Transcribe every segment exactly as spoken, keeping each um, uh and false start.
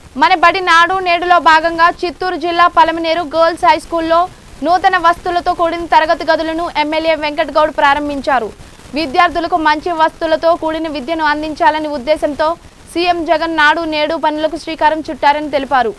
మన బడి నాడు నేడులో భాగంగా చిత్తూరు జిల్లా పలమనేరు గర్ల్స్ హై స్కూల్లో నూతన వస్తువులతో కూడిన తరగతి గదులను ఎమ్మెల్యే వెంకట్ గౌడ్ ప్రారంభించారు. విద్యార్థులకు మంచి వస్తువులతో కూడిన విద్యను అందించాలని ఉద్దేశంతో సీఎం జగన్ నాడు నేడు పనులకు శ్రీకారం చుట్టారని తెలిపారు.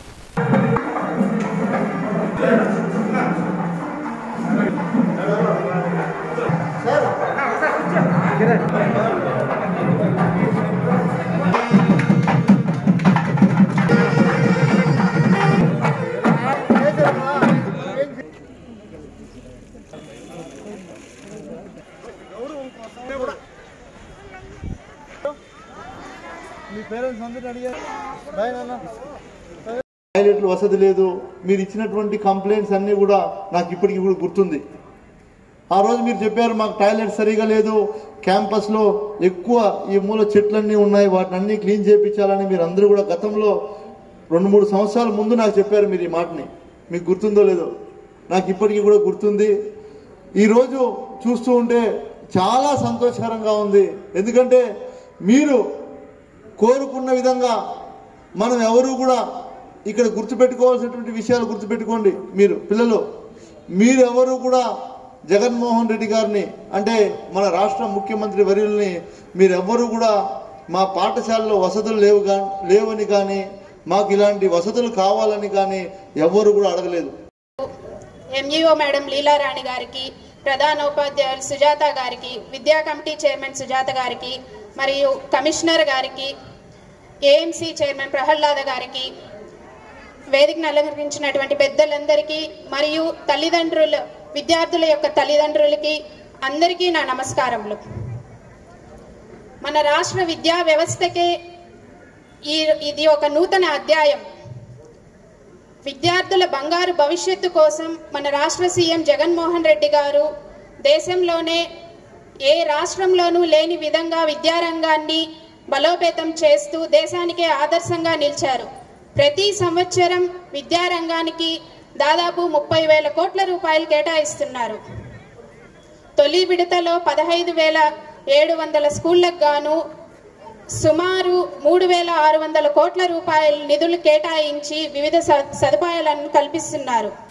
టాయిలెట్లు వసతి లేదు. మీరు ఇచ్చినటువంటి కంప్లైంట్స్ అన్నీ కూడా నాకు ఇప్పటికీ కూడా గుర్తుంది. ఆ రోజు మీరు చెప్పారు మాకు టాయిలెట్ సరిగా లేదు, క్యాంపస్లో ఎక్కువ ఈ మూల చెట్లన్నీ ఉన్నాయి, వాటిని అన్నీ క్లీన్ చేయించాలని మీరు అందరూ కూడా గతంలో రెండు మూడు సంవత్సరాల ముందు నాకు చెప్పారు. మీరు ఈ మాటని మీకు గుర్తుందో లేదో నాకు ఇప్పటికీ కూడా గుర్తుంది. ఈరోజు చూస్తూ ఉంటే చాలా సంతోషకరంగా ఉంది. ఎందుకంటే మీరు కోరుకున్న విధంగా మనం ఎవరు కూడా ఇక్కడ గుర్తుపెట్టుకోవాల్సినటువంటి విషయాలు గుర్తుపెట్టుకోండి. మీరు పిల్లలు మీరు ఎవరు కూడా జగన్మోహన్ రెడ్డి గారిని అంటే మన రాష్ట్ర ముఖ్యమంత్రి వర్యుల్ని మీరెవ్వరూ కూడా మా పాఠశాలలో వసతులు లేవు కా లేవని కానీ మాకు ఇలాంటి వసతులు కావాలని కానీ ఎవ్వరు కూడా అడగలేదు. ఎంఈఓ మేడం లీలారాణి గారికి, ప్రధానోపాధ్యాయులు సుజాత గారికి, విద్యా కమిటీ చైర్మన్ సుజాత గారికి, మరియు కమిషనర్ గారికి, ఏఎంసీ చైర్మన్ ప్రహ్లాద గారికి, వేదికను అలంకరించినటువంటి పెద్దలందరికీ మరియు తల్లిదండ్రుల విద్యార్థుల యొక్క తల్లిదండ్రులకి అందరికీ నా నమస్కారములు. మన రాష్ట్ర విద్యా వ్యవస్థకే ఈ ఇది ఒక నూతన అధ్యాయం. విద్యార్థుల బంగారు భవిష్యత్తు కోసం మన రాష్ట్ర సీఎం జగన్మోహన్ రెడ్డి గారు దేశంలోనే ఏ రాష్ట్రంలోనూ లేని విధంగా విద్యారంగాన్ని బలోపేతం చేస్తూ దేశానికే ఆదర్శంగా నిలిచారు. ప్రతి సంవత్సరం విద్యారంగానికి దాదాపు ముప్పై వేల కోట్ల రూపాయలు కేటాయిస్తున్నారు. తొలి విడతలో పదహైదు వేల ఏడు వందల స్కూళ్లకు గాను సుమారు మూడు వేల ఆరు వందల కోట్ల రూపాయల నిధులు కేటాయించి వివిధ సదుపాయాలను కల్పిస్తున్నారు.